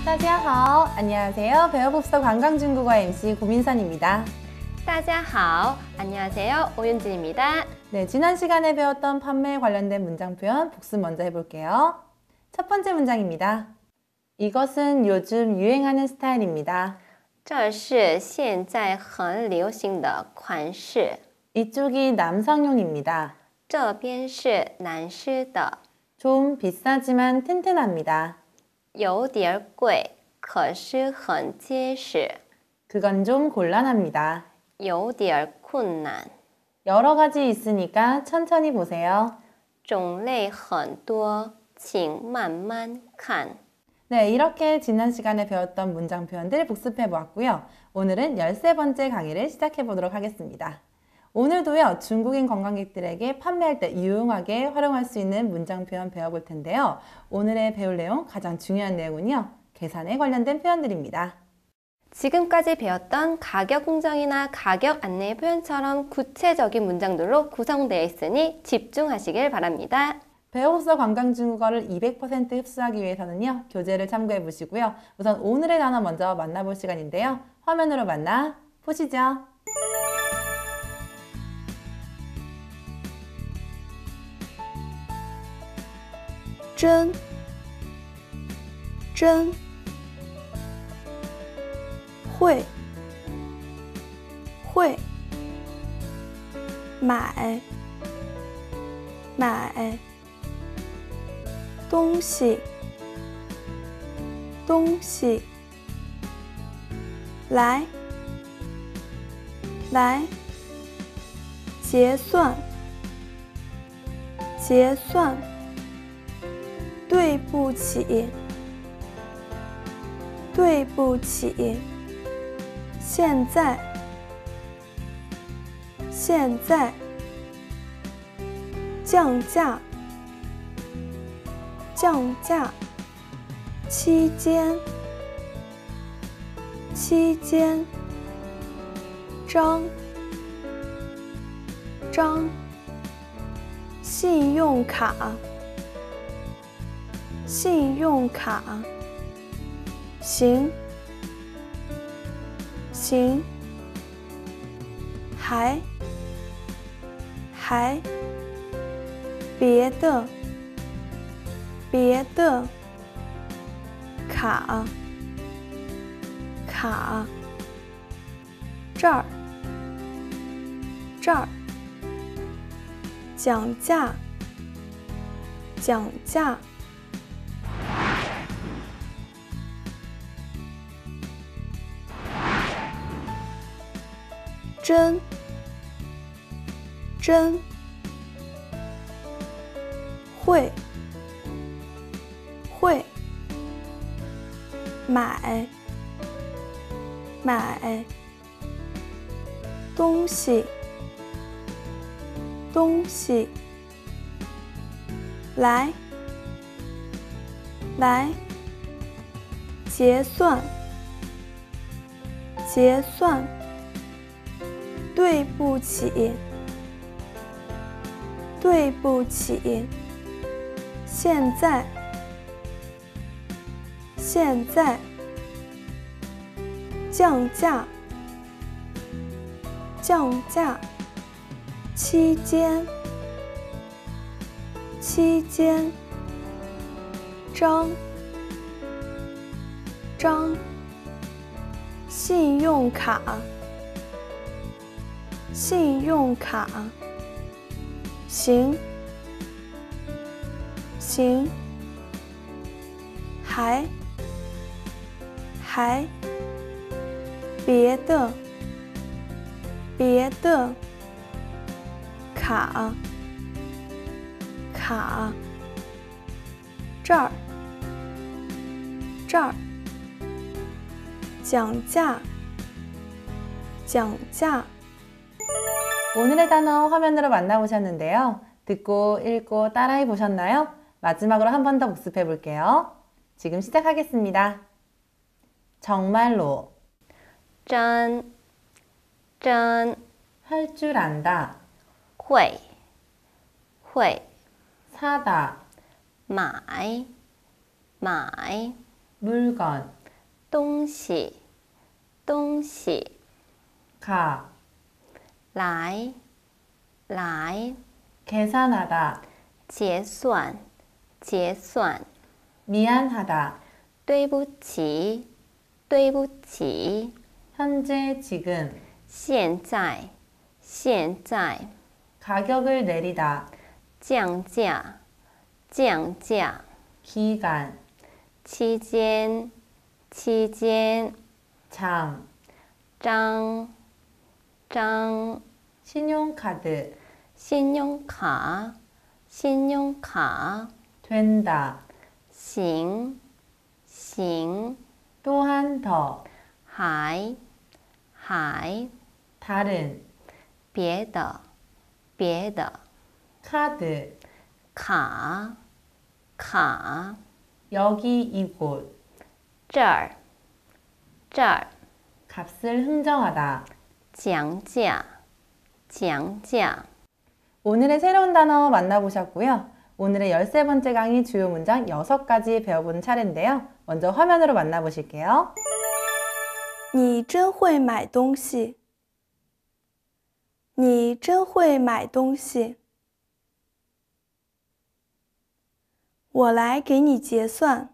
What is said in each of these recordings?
大家好, 안녕하세요. 배워봅시다 관광중국어 MC 고민선입니다. 大家好, 안녕하세요. 오윤진입니다. 네, 지난 시간에 배웠던 판매에 관련된 문장 표현 복습 먼저 해볼게요. 첫 번째 문장입니다. 이것은 요즘 유행하는 스타일입니다. 这是现在很流行的款式. 이쪽이 남성용입니다. 这边是男士的. 좀 비싸지만 튼튼합니다. 有点贵,可是很结实. 그건 좀 곤란합니다. 有点困难. 여러 가지 있으니까 천천히 보세요. 种类很多,请慢慢看. 네, 이렇게 지난 시간에 배웠던 문장 표현들 복습해 보았고요. 오늘은 13번째 강의를 시작해 보도록 하겠습니다. 오늘도요, 중국인 관광객들에게 판매할 때 유용하게 활용할 수 있는 문장 표현 배워볼 텐데요. 오늘의 배울 내용, 가장 중요한 내용은요, 계산에 관련된 표현들입니다. 지금까지 배웠던 가격 공정이나 가격 안내 표현처럼 구체적인 문장들로 구성되어 있으니 집중하시길 바랍니다. 배워봅시다 관광중국어를 200% 흡수하기 위해서는요, 교재를 참고해 보시고요. 우선 오늘의 단어 먼저 만나볼 시간인데요. 화면으로 만나 보시죠. 전, 전, 会, 会, 买, 买, 东西, 东西, 来, 来, 结算, 结算, 对不起，对不起，现在，现在，降价，降价，期间，期间，张，张，信用卡，信用卡，行，行，还，别的，别的，卡，卡，这儿，这儿，讲价，讲价。 真，真，会，会，买，买，东西，东西，来，来，结算，结算。 对不起，对不起，现在，现在，降价，降价，期间，期间，张，张，信用卡。 信用卡，行，行，还，别的，别的，卡，卡，这儿，这儿，讲价，讲价。 오늘의 단어 화면으로 만나보셨는데요. 듣고 읽고 따라해 보셨나요? 마지막으로 한 번 더 복습해 볼게요. 지금 시작하겠습니다. 정말로 真 할 줄 안다 会 사다 买 물건, 东西，东西， 가, 来，来， 계산하다, 结算，结算， 미안하다, 对不起，对不起， 현재, 지금, 现在，现在， 가격을 내리다, 降价，降价， 기간, 期间，期间， 장, 张，张， 신용카드, 信用卡，信用卡， 된다, 行，行， 또 한 더, 还，还， 다른, 别的，别的， 카드, 卡，卡， 여기 이곳, 这儿，这儿， 값을 흥정하다. 讲价，讲价。 오늘의 새로운 단어 만나보셨고요. 오늘의 13번째 강의 주요 문장 6가지 배워보는 차례인데요. 먼저 화면으로 만나보실게요. 你真会买东西。你真会买东西。我来给你结算。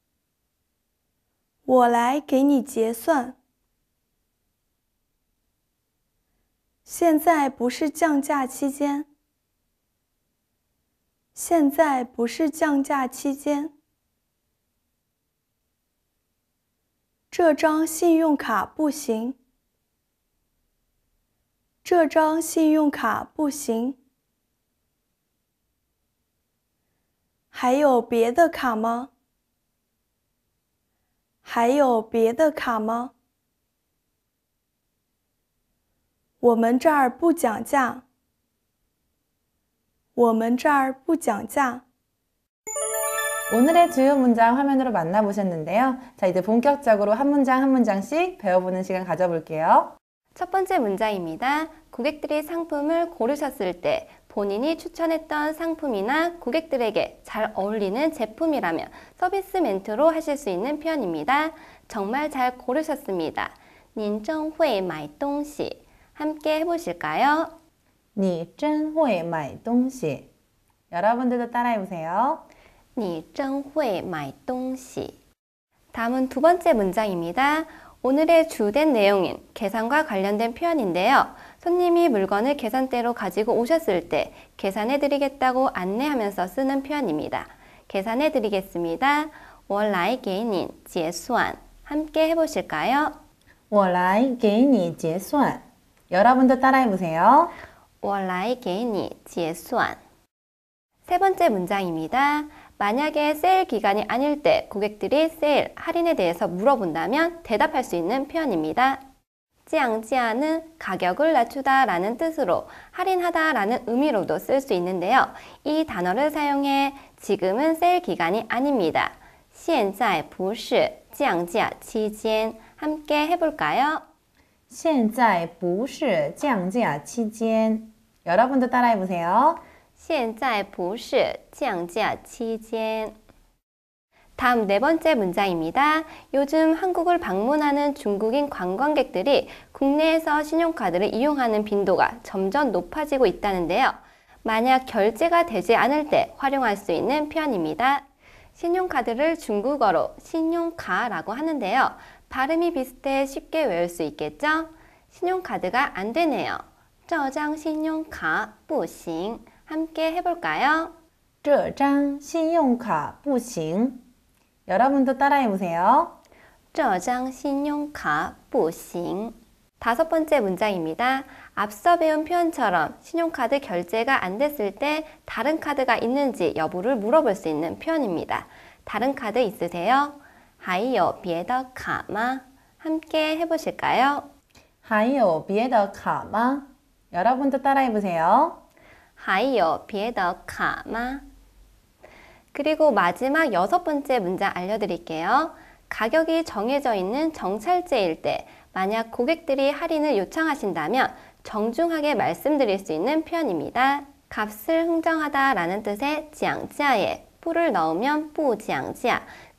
我来给你结算。现在不是降价期间。现在不是降价期间。这张信用卡不行。这张信用卡不行。还有别的卡吗？还有别的卡吗？我们这儿不讲价。我们这儿不讲价。 오늘의 주요 문장 화면으로 만나보셨는데요. 자, 이제 본격적으로 한 문장 한 문장씩 배워보는 시간 가져볼게요. 첫 번째 문장입니다. 고객들이 상품을 고르셨을 때 본인이 추천했던 상품이나 고객들에게 잘 어울리는 제품이라면 서비스 멘트로 하실 수 있는 표현입니다. 정말 잘 고르셨습니다. 您真会买东西. 함께 해보실까요? 你真会买东西. 여러분들도 따라해보세요. 你真会买东西. 다음은 두 번째 문장입니다. 오늘의 주된 내용인 계산과 관련된 표현인데요. 손님이 물건을 계산대로 가지고 오셨을 때 계산해드리겠다고 안내하면서 쓰는 표현입니다. 계산해드리겠습니다. 我来给你结算. 함께 해보실까요? 我来给你结算. 여러분도 따라해보세요. 我来给你结算. 세 번째 문장입니다. 만약에 세일 기간이 아닐 때 고객들이 세일, 할인에 대해서 물어본다면 대답할 수 있는 표현입니다. 降价는 가격을 낮추다 라는 뜻으로 할인하다 라는 의미로도 쓸 수 있는데요. 이 단어를 사용해 지금은 세일 기간이 아닙니다. 现在不是降价期间. 함께 해볼까요? 现在不是降价期间. 여러분도 따라해보세요. 现在不是降价期间. 다음 네 번째 문장입니다. 요즘 한국을 방문하는 중국인 관광객들이 국내에서 신용카드를 이용하는 빈도가 점점 높아지고 있다는데요. 만약 결제가 되지 않을 때 활용할 수 있는 표현입니다. 신용카드를 중국어로 신용카라고 하는데요. 발음이 비슷해 쉽게 외울 수 있겠죠? 신용카드가 안 되네요. 这张信用卡不行. 함께 해볼까요? 这张信用卡不行. 여러분도 따라해보세요. 这张信用卡不行. 다섯 번째 문장입니다. 앞서 배운 표현처럼 신용카드 결제가 안 됐을 때 다른 카드가 있는지 여부를 물어볼 수 있는 표현입니다. 다른 카드 있으세요? 还有别的卡吗? 함께 해보실까요? 还有别的卡吗? 여러분도 따라해보세요. 还有别的卡吗? 그리고 마지막 여섯 번째 문장 알려드릴게요. 가격이 정해져 있는 정찰제일 때 만약 고객들이 할인을 요청하신다면 정중하게 말씀드릴 수 있는 표현입니다. 값을 흥정하다 라는 뜻의 讲价에 뿌를 넣으면 不讲价,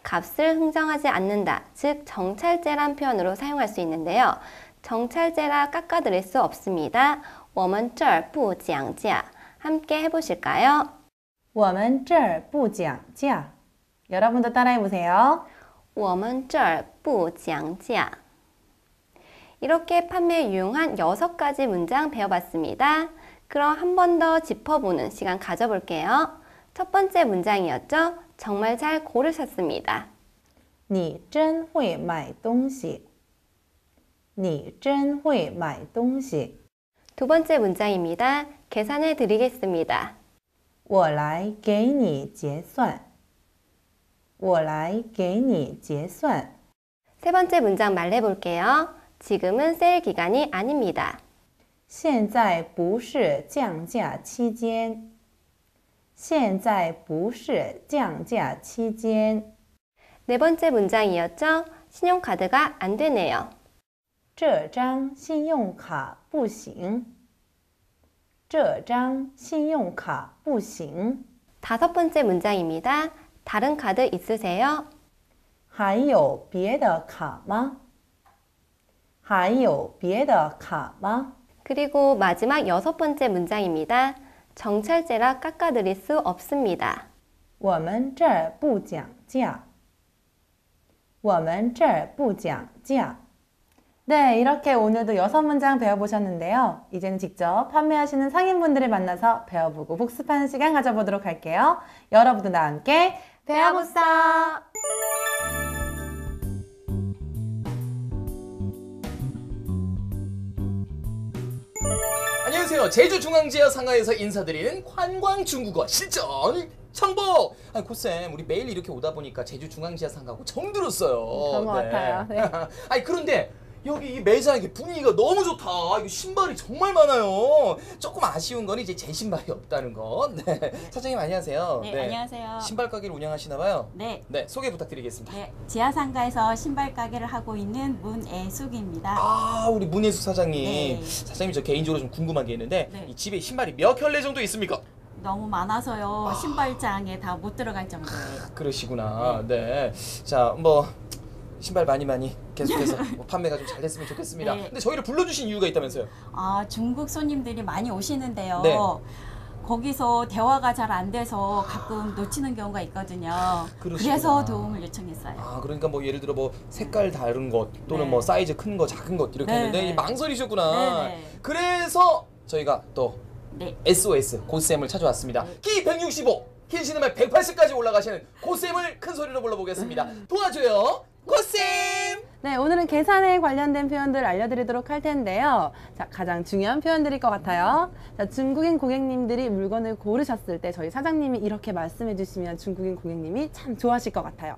값을 흥정하지 않는다, 즉 정찰제란 표현으로 사용할 수 있는데요. 정찰제라 깎아드릴 수 없습니다. 我们这儿不讲价. 함께 해보실까요? 我们这儿不讲价. 여러분도 따라해 보세요. 我们这儿不讲价. 이렇게 판매에 유용한 6가지 문장 배워봤습니다. 그럼 한 번 더 짚어보는 시간 가져볼게요. 첫 번째 문장이었죠? 정말 잘 고르셨습니다. 你真会买东西.你真会买东西. 두 번째 문장입니다. 계산해 드리겠습니다. 我来给你结算.我来给你结算. 세 번째 문장 말해볼게요. 지금은 세일 기간이 아닙니다. 现在不是降价期间.现在不是降价期间. 네 번째 문장이었죠? 신용카드가 안 되네요. 这张信用卡不行.这张信用卡不行. 다섯 번째 문장입니다. 다른 카드 있으세요? 还有别的卡吗?还有别的卡吗? 그리고 마지막 여섯 번째 문장입니다. 정찰제라 깎아드릴 수 없습니다. 我们这儿不讲价.我们这儿不讲价. 네, 이렇게 오늘도 6문장 배워보셨는데요. 이제는 직접 판매하시는 상인분들을 만나서 배워보고 복습하는 시간 가져보도록 할게요. 여러분도 나와 함께 배워보자! 안녕하세요. 제주중앙지역 상가에서 인사드리는 관광중국어 실전 정복! 고쌤, 우리 매일 이렇게 오다 보니까 제주중앙지역 상가하고 정들었어요. 그런 것 같아요. 네. 아니, 그런데 여기 이 매장 이게 분위기가 너무 좋다. 이거 신발이 정말 많아요. 조금 아쉬운 건 이제 제 신발이 없다는 거. 네. 사장님 안녕하세요. 네, 안녕하세요. 신발 가게를 운영하시나 봐요. 네. 네, 소개 부탁드리겠습니다. 네, 지하상가에서 신발 가게를 하고 있는 문애숙입니다. 아, 우리 문예숙 사장님. 네. 사장님 저 개인적으로 좀 궁금한 게 있는데 네. 이 집에 신발이 몇 켤레 정도 있습니까? 너무 많아서요. 신발장에 다 못 들어갈 정도예요. 그러시구나. 네. 자, 뭐 신발 많이 계속해서 뭐 판매가 좀 잘 됐으면 좋겠습니다. 네. 근데 저희를 불러주신 이유가 있다면서요? 아, 중국 손님들이 많이 오시는데요. 네. 거기서 대화가 잘 안 돼서 가끔 놓치는 경우가 있거든요. 그러시구나. 그래서 도움을 요청했어요. 아, 그러니까 뭐 예를 들어 뭐 색깔 다른 것 또는 네. 뭐 사이즈 큰 거 작은 것 이렇게 네, 했는데 네. 망설이셨구나. 네, 네. 그래서 저희가 또 네. SOS 고쌤을 찾아왔습니다. 키 165, 키 신으면 180까지 올라가시는 고쌤을 큰 소리로 불러보겠습니다. 도와줘요, 고쌤! 네, 오늘은 계산에 관련된 표현들 알려드리도록 할 텐데요. 자, 가장 중요한 표현들일 것 같아요. 자, 중국인 고객님들이 물건을 고르셨을 때 저희 사장님이 이렇게 말씀해 주시면 중국인 고객님이 참 좋아하실 것 같아요.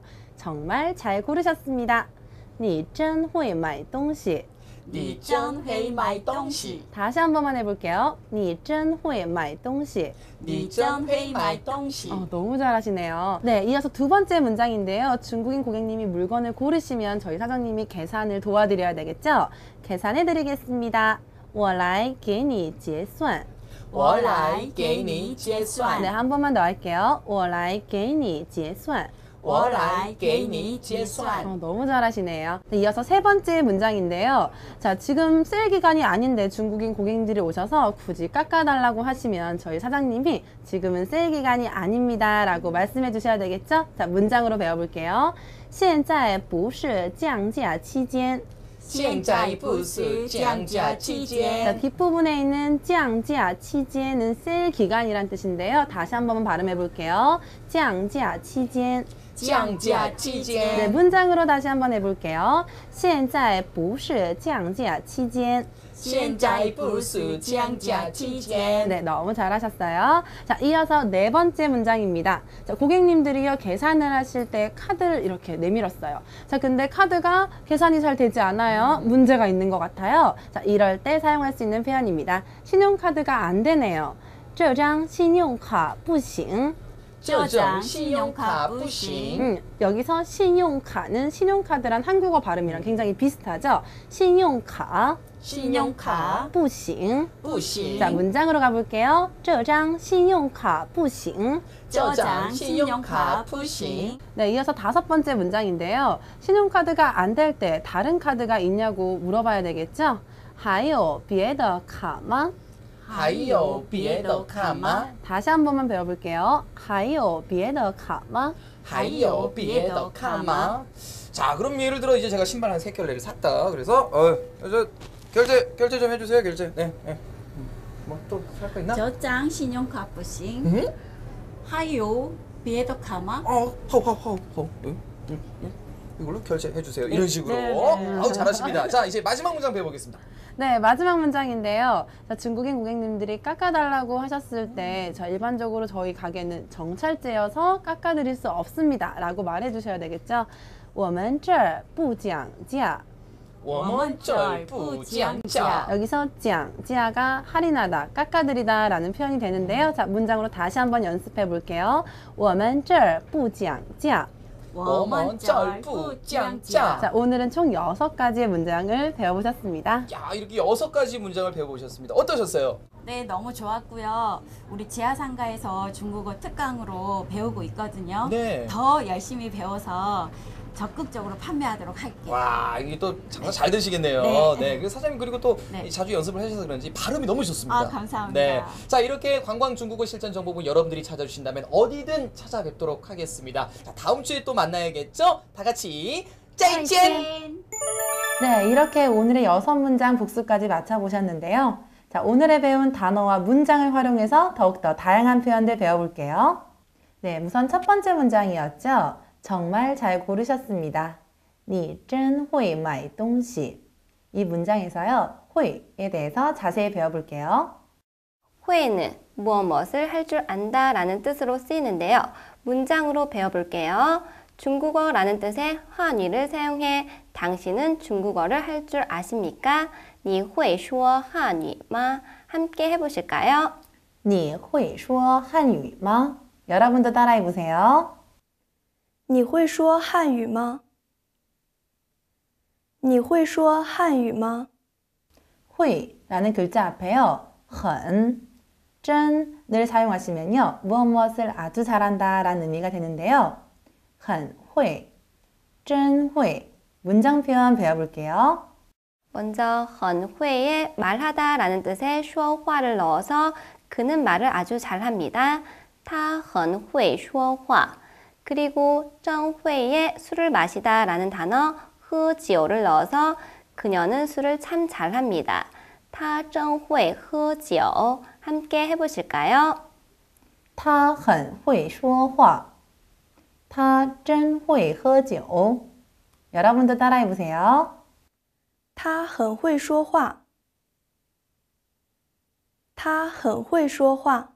정말 잘 고르셨습니다. 你真会买东西. 你真会买东西. 다시 한 번만 해볼게요. 你真会买东西. 你真会买东西. 너무 잘하시네요. 네, 이어서 두 번째 문장인데요. 중국인 고객님이 물건을 고르시면 저희 사장님이 계산을 도와드려야 되겠죠? 계산해드리겠습니다. 我来给你结算. 我来给你结算. 네, 한 번만 더 할게요. 我来给你结算. 我来给你结算. 너무 잘하시네요. 네, 이어서 세 번째 문장인데요. 자, 지금 세일 기간이 아닌데 중국인 고객님들이 오셔서 굳이 깎아달라고 하시면 저희 사장님이 지금은 세일 기간이 아닙니다 라고 말씀해 주셔야 되겠죠? 자, 문장으로 배워볼게요. 现在不是降价期间. 现在不是降价期 자, 间. 뒷부분에 있는 降价期间은 세일 기간이란 뜻인데요. 다시 한 번만 발음해 볼게요. 降价期间. 降价期 네, 间. 문장으로 다시 한번 해볼게요. 现在不是降价期间. 现在不是降价期间. 네, 너무 잘하셨어요. 자, 이어서 네 번째 문장입니다. 자, 고객님들이요, 계산을 하실 때 카드를 이렇게 내밀었어요. 자, 근데 카드가 계산이 잘 되지 않아요. 문제가 있는 것 같아요. 자, 이럴 때 사용할 수 있는 표현입니다. 신용카드가 안 되네요. 这张信用卡不行. 저장 저장 신용카 신용카 부싱. 여기서 신용카는 신용카드란 한국어 발음이랑 굉장히 비슷하죠. 신용카, 신용카 不行. 부싱. 자, 문장으로 가볼게요. 这张信用卡不行. 저장 신용카 부싱. 네, 이어서 5번째 문장인데요. 신용카드가 안 될 때 다른 카드가 있냐고 물어봐야 되겠죠? 还有别的卡吗? 还有别的卡吗? 다시 한 번만 배워볼게요. 还有别的卡吗? 还有别的卡吗? 자, 그럼 예를 들어 이제 제가 신발 한 3켤레를 샀다. 그래서 저 결제 좀 해주세요. 결제. 네. 네. 뭐 또 살 거 있나? 这张信用卡不行， 응? 还有别的卡吗？ 하우. 이걸로 결제해 주세요. 이런 식으로. 네. 아우 잘하십니다. 자, 이제 마지막 문장 배워보겠습니다. 네, 마지막 문장인데요. 자, 중국인 고객님들이 깎아달라고 하셨을 때 일반적으로 저희 가게는 정찰제여서 깎아드릴 수 없습니다 라고 말해주셔야 되겠죠. 我们这儿不讲价. 我们这儿不讲价. 여기서 讲价가 할인하다, 깎아드리다 라는 표현이 되는데요. 자, 문장으로 다시 한번 연습해 볼게요. 我们这儿不讲价. 我们这儿不讲价。 자, 오늘은 총 6가지의 문장을 배워보셨습니다. 야, 이렇게 6가지 문장을 배워보셨습니다. 어떠셨어요? 네, 너무 좋았고요. 우리 지하상가에서 중국어 특강으로 배우고 있거든요. 네. 더 열심히 배워서 적극적으로 판매하도록 할게요. 와, 이게 또 장사 잘 되시겠네요. 네. 네. 그래서 사장님 그리고 또 네. 자주 연습을 하셔서 그런지 발음이 너무 좋습니다. 아, 감사합니다. 네. 자, 이렇게 관광 중국어 실전 정보부 여러분들이 찾아주신다면 어디든 찾아뵙도록 하겠습니다. 자, 다음 주에 또 만나야겠죠? 다 같이 짜이젠! 네, 이렇게 오늘의 6문장 복습까지 맞춰보셨는데요. 자, 오늘의 배운 단어와 문장을 활용해서 더욱더 다양한 표현들 배워볼게요. 네, 우선 첫 번째 문장이었죠. 정말 잘 고르셨습니다. 你真会买东西. 이 문장에서요, 会에 대해서 자세히 배워볼게요. 会는 무엇을 할 줄 안다 라는 뜻으로 쓰이는데요. 문장으로 배워볼게요. 중국어라는 뜻의 한위를 사용해 당신은 중국어를 할 줄 아십니까? 你会说汉语吗? 함께 해보실까요? 你会说汉语吗? 여러분도 따라해보세요. 你会说汉语吗？你会说汉语吗？ 会라는 글자 앞에요. 很, 真을 사용하시면요. 무엇을 아주 잘한다 라는 의미가 되는데요. 很会, 真会. 문장 표현 배워볼게요. 먼저 很会에 말하다 라는 뜻의 说话를 넣어서 그는 말을 아주 잘합니다. 他很会说话. 그리고 郑会에 술을 마시다 라는 단어 喝酒를 넣어서 그녀는 술을 참 잘합니다. 他真会喝酒. 함께 해보실까요? 他很会说话. 他真会喝酒. 여러분도 따라해보세요. 他很会说话。他很会说话。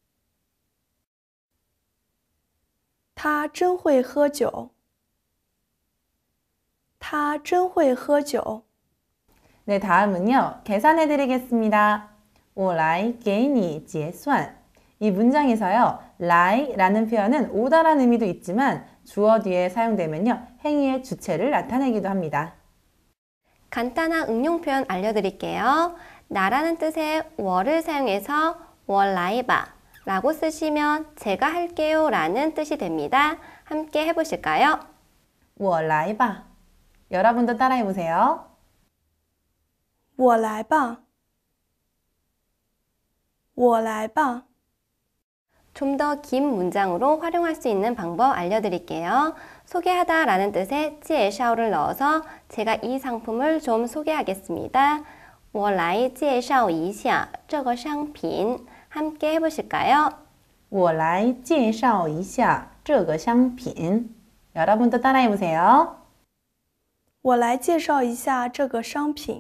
他真会喝酒。他真会喝酒。 네, 다음은요. 계산해드리겠습니다. 我来给你结算. 이 문장에서요. 来라는 표현은 오다라는 의미도 있지만 주어 뒤에 사용되면요. 행위의 주체를 나타내기도 합니다. 간단한 응용 표현 알려드릴게요. 나라는 뜻의 我를 사용해서 我来吧 라고 쓰시면 제가 할게요 라는 뜻이 됩니다. 함께 해보실까요? 我来吧. 여러분도 따라해보세요. 我来吧。我来吧。 좀 더 긴 문장으로 활용할 수 있는 방법 알려드릴게요. 소개하다 라는 뜻의 介绍를 넣어서 제가 이 상품을 좀 소개하겠습니다. 我来介绍一下这个商品. 함께 해보실까요? 我来介绍一下这个商品. 여러분도 따라해보세요. 我来介绍一下这个商品。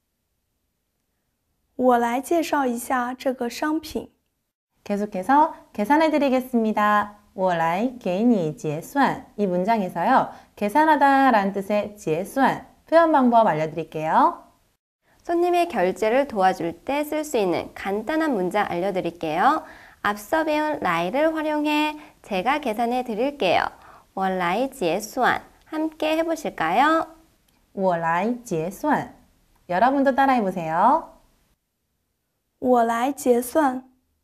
我来介绍一下这个商品。 계속해서 계산해드리겠습니다. 我来给你结算. 이 문장에서요. 계산하다 라는 뜻의 结算 표현 방법 알려드릴게요. 손님의 결제를 도와줄 때 쓸 수 있는 간단한 문장 알려드릴게요. 앞서 배운 라이를 활용해 제가 계산해 드릴게요. 我来结算. 함께 해보실까요? 我来结算. 여러분도 따라해 보세요. 我来结算。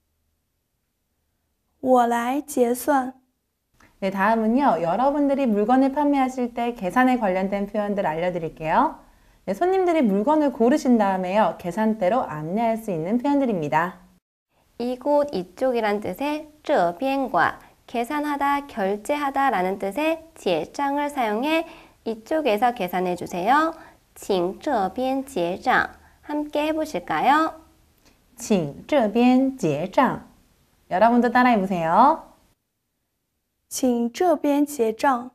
我来结算。 네, 다음은요. 여러분들이 물건을 판매하실 때 계산에 관련된 표현들 알려드릴게요. 네, 손님들이 물건을 고르신 다음에요. 계산대로 안내할 수 있는 표현들입니다. 이곳, 이쪽이란 뜻의 这边과 계산하다, 결제하다 라는 뜻의 结账을 사용해 이쪽에서 계산해 주세요. 请这边结账. 함께 해보실까요? 请这边结账. 여러분도 따라해 보세요. 请这边结账。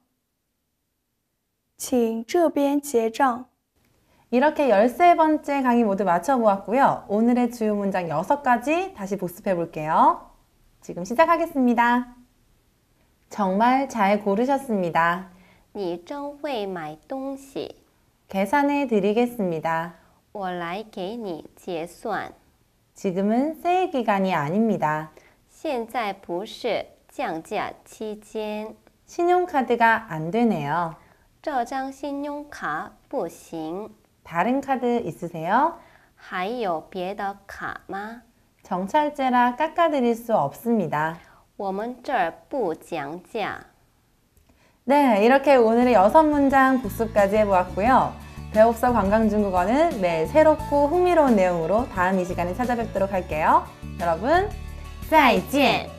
请这边结账。 이렇게 13번째 강의 모두 마쳐보았고요. 오늘의 주요 문장 6가지 다시 복습해 볼게요. 지금 시작하겠습니다. 정말 잘 고르셨습니다. 你真会买东西. 계산해 드리겠습니다. 我来给你结算. 지금은 세일 기간이 아닙니다. 现在不是降价期间. 신용카드가 안 되네요. 这张信用卡不行. 다른 카드 있으세요? 还有别的卡吗? 정찰제라 깎아드릴 수 없습니다. 我们这儿不讲价. 네, 이렇게 오늘의 6문장 복습까지 해보았고요. 배웁서 관광중국어는 매일 새롭고 흥미로운 내용으로 다음 이 시간에 찾아뵙도록 할게요. 여러분, 再见!